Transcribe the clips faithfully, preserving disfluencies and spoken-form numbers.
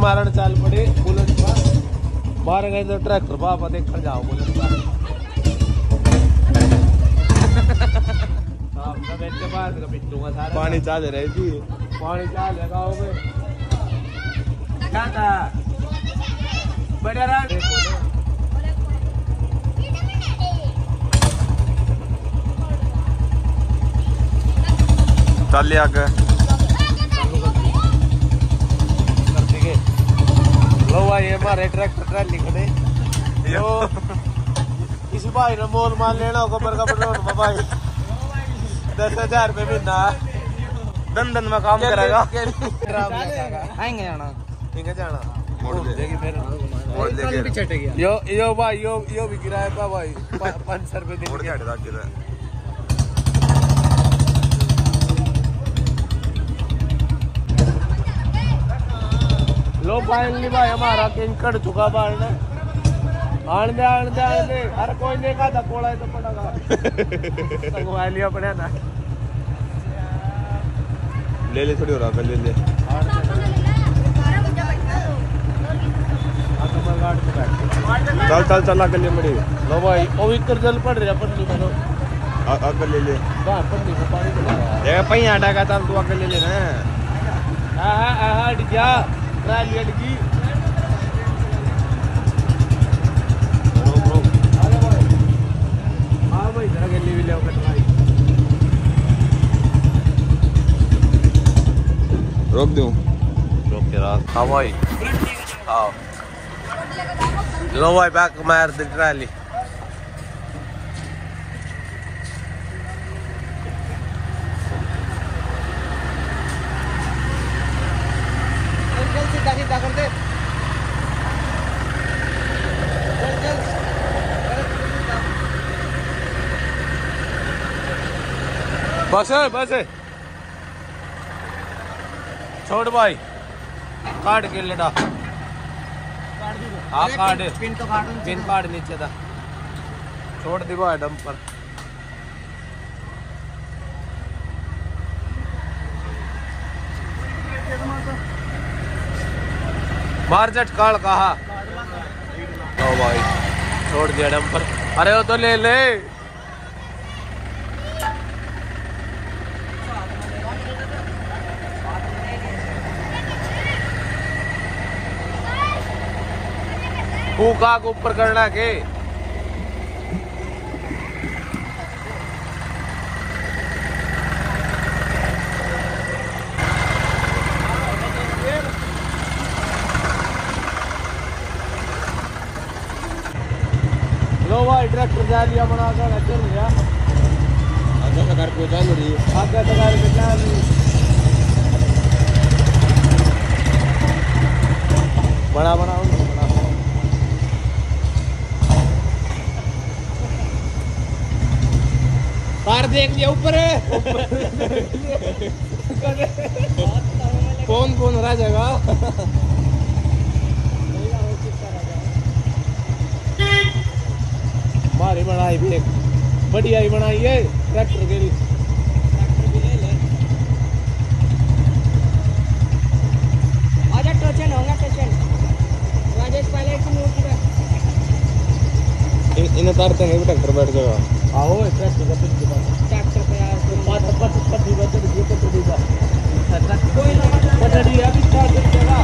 मारण चाल पड़े बुलेट पर मारे गए तो ट्रैक्टर पापा देख कर जाओ बुलेट पर पानी चाल रही थी पानी चाल लगाओ क्या था बढ़िया रहा चल आगे लो भाई हमारे ट्रैक्टर ट्रैली खड़े यो किसी भाई ने मोल मान लेना होगा पर का पेट्रोल में भाई दस हजार रुपये महीना दन दन में काम करेगा आएंगे जाना ठीक जाना मोड़ लेके यो यो भाई यो यो भी किराया था भाई पाँच सौ रुपये दिन के लो फाइनली भाई हमारा किंग कट चुका बाहर ने आन दे आन दे आन दे हर कोई ने कहा था कोड़ा है तो पड़ेगा संगवा लिया पड़े ना ले ले थोड़ी हो रहा ले ले चल चल चल आगे ले मड़ी लो भाई ओ इकर जल पड़ रहा पन्नी में आगे ले ले बाहर पन्नी में पानी पड़ा ये पहिया हटा का चल तू आगे ले ले ना हां हां हट जा ट्राली हट गई रोक रोक अरे भाई हां भाई जरा गली भी ले कर भाई रोक दूं रोक के रात हां भाई आओ लो भाई बैक मार दे ट्राली कर दे बस है बस है छोड़ भाई काट के लेटा हाँ काट पिन तो काट पिन काट नीचे था छोड़ दी भाई डंपर मार झटकाल कहा ओ भाई छोड़ दिया डंपर अरे वो तो ले ले फूका को ऊपर करना के लो भाई ट्रैक्टर जा लिया बना कर चल गया आगे से करके चल रही है आगे से करके चल बड़ा बड़ा बड़ा कार देख लिया ऊपर कौन कौन रह जाएगा मारी बनाई भी एक बढ़िया ही बनाई है ट्रैक्टर के लिए ट्रैक्टर भी ले ले आजा टोचन होगा टोचन राजेश पहले की मूर्ति इन इन तारते हैं ट्रैक्टर बैठ जाएगा आओ ट्रैक्टर का पिन के पास ट्रैक्टर पे यार तो पांच पट पट्टी बच रही है पट्टी का कोई ना पटड़ी अभी स्टार्ट कर देगा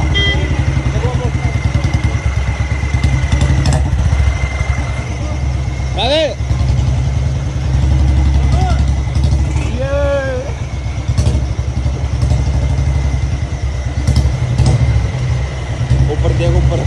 अरे ये ऊपर देख ऊपर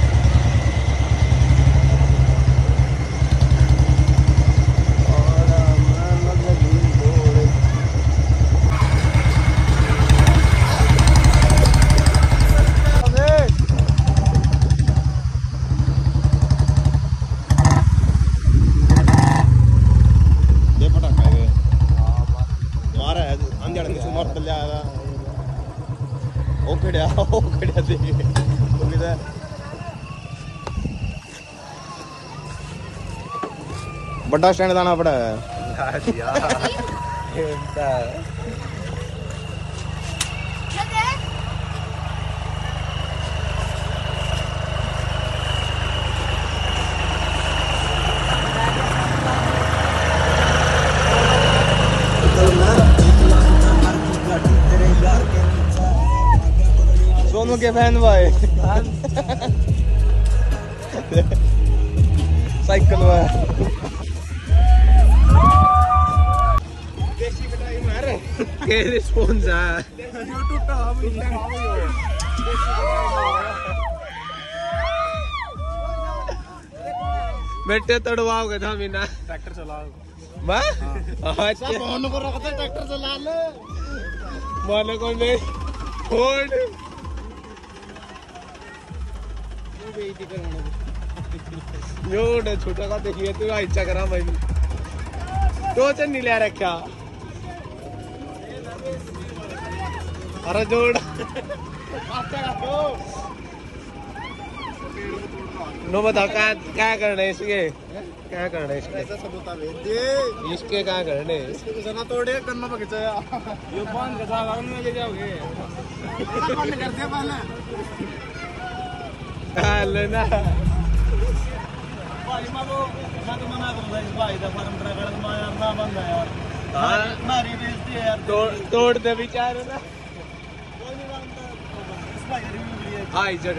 बड़ा स्टैंड लाना पड़ा है हम के फैन भाई साइकिल में देसी कटाई मार के रिस्पॉन्स है जो टूटा हम बेटे तड़वाओगे था बिना ट्रैक्टर चलाओ मैं अच्छा फोन को रखते ट्रैक्टर चला ले माने को नहीं फोन बेइज्जती करने योड़ छोटा का देखिए तू आई चकरा भाई टोचन नहीं ले रखा अरे जोड़ नो बताओ क्या क्या करना है इसके क्या करना है इसके ऐसा सबूता भेज दे इसके क्या करने इसके जना तोड़े करना पकड़ ये बांध के साथ में ले जाओगे बंद कर दे पहले हाल ना भाई मारो मैं तो मना करूंगा इस भाई का फर्म ट्रैकर में ना बंद है यार हां नारी बेइज्जती है यार तोड़ तोड़ दे बेचारे ना कोई नहीं मानता इस भाई रिव्यू लिए हां जड़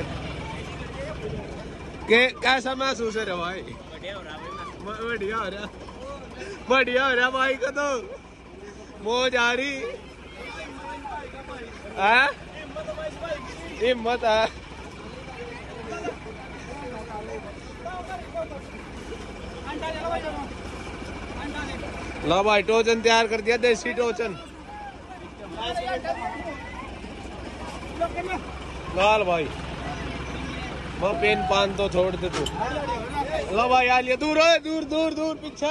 के कैसा महसूस है रे भाई बढ़िया हो रहा है बढ़िया हो रहा बढ़िया हो रहा भाई का तो मौज आ रही है हिम्मत है लो भाई टोचन तैयार कर दिया देसी टोचन लाल भाई वो पेन पान तो छोड़ दे तू लो भाई आ लिया दूर है दूर दूर दूर पीछे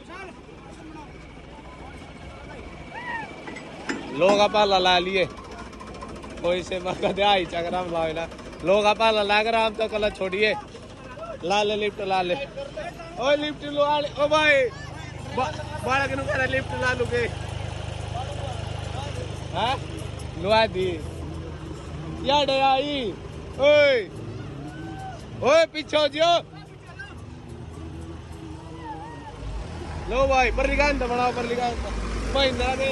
लोग पाला ला लिए कोई से मका दे आई चकराम लावेला लोग पाला लाग रहा हम तो कल छोड़िए ला ले लिफ्ट ला ले ओ लिफ्ट लो आ ले ओ भाई बाड़ा के नु करे लिफ्ट ला लूगे हां लुआ दी या डे आई ओए ओए पीछे हो जियो लो भाई पर लिगान तो बनाओ पर लिगान तो भाई ना दे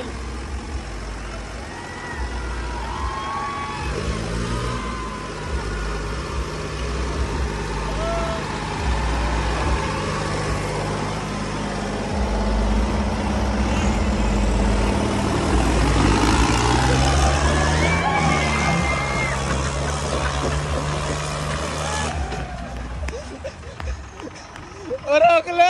रोक ले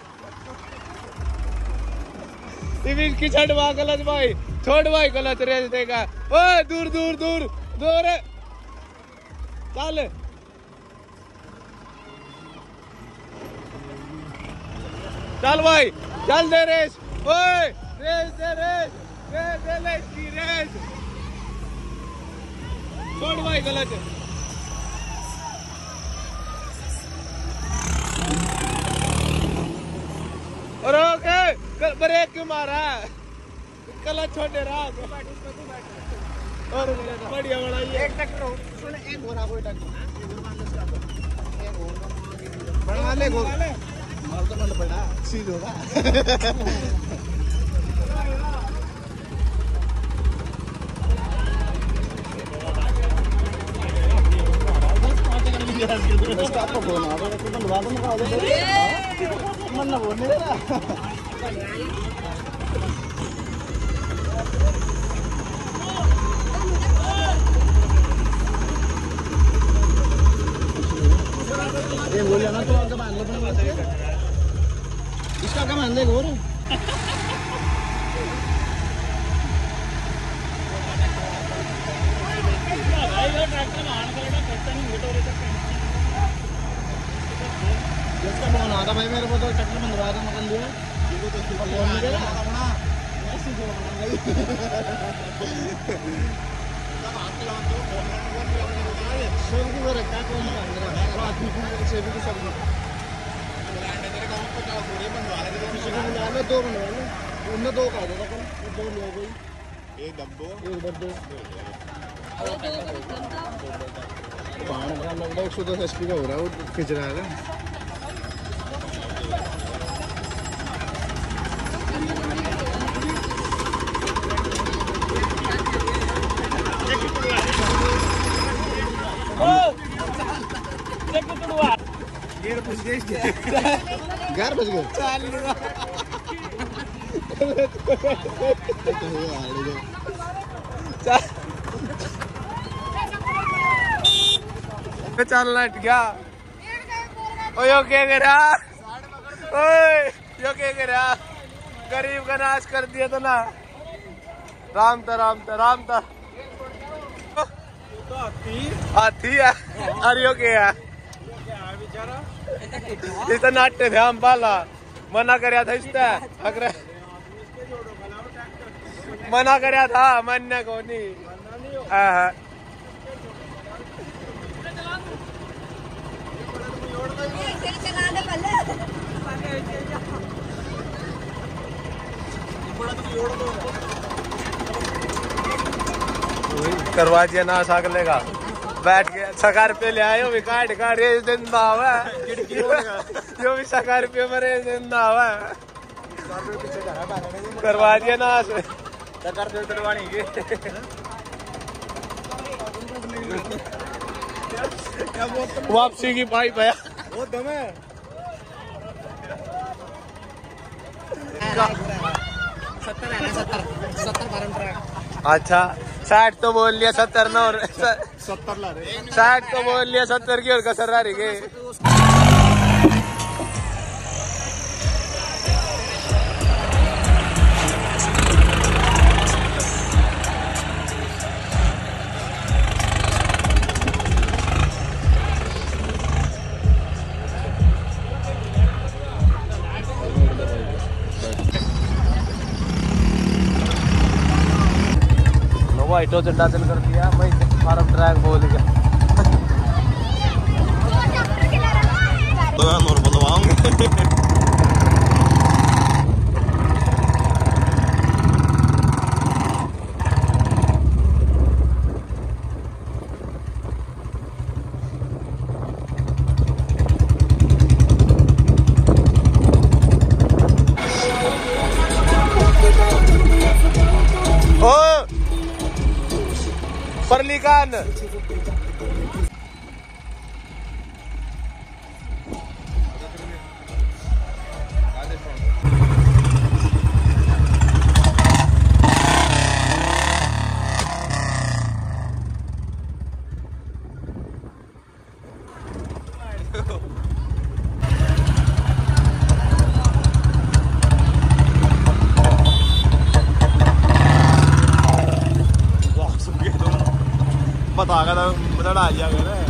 इसकी छड़वा गलत भाई छोड़ भाई गलत रेस देगा ओ दूर दूर दूर दूर चल चल भाई चल दे रेस ओए रेस दे रेस रेस दे रेस की रेस छोड़ भाई गलत और ओके ब्रेक क्यों मारा कल छोटे रहा और बढ़िया बड़ा ये एक ट्रैक्टर हो सुन एक घोड़ा कोई ट्रैक्टर एक घोड़ा बड़ा ले घोड़ा माल तो मन पड़ा सीध होगा इसका आपको बोलना है तो बनवा दो ना मन ना बोलने देना ये बोलिए ना तो आपका मान लो इसका क्या मान लेगा और इसका फोन आता भाई मेरे को तो ट्रैक्टर बंदवा दो मगन लिया ये तो इसका फोन नहीं देना अपना ऐसे जो सब आपके लाभ तो फोन में फोन पे अपने सब को वो रखा कौन सा अंदर है और आदमी को से भी सब लैंड तेरे गांव को क्या पूरे बनवा ले तो किसी को बुला ले दो बनवा ले उनने दो कर देगा कल दो ले गई एक डब्बो एक डब्बो बाहर का लगभग एक सौ दस एचपी का हो रहा है वो खिंच रहा है घर बज गए चल लट गया ओ यो क्या करा ओए यो क्या करा गरीब का नाश कर दिया तो ना राम था राम था राम था हाथी है अरे यो क्या है इस नाट्य थे हम पाला मना करया था इससे अगर मना करया था मान्य को नहीं हाँ करवा दिया ना सकलेगा बैठ के सकार पे ले आयो भी काट का रेस जिंदा हुआ जो भी सकार पे मरे जिंदा हुआ करवा दिया ना सकार पे उतरवानी के वापसी की पाइप है वो दम है सत्तर है ना सत्तर सत्तर बारह ट्रैक अच्छा साठ तो बोल लिया सत्तर ना और सत्तर ला रहे साठ तो बोल लिया सत्तर की और कसर रही गई वाइटो चंडा चल कर दिया मैं फार्म ट्रैक बोल गया तो मैं और बोलवाऊंगा परलिकान पता आ गया था बता आ गया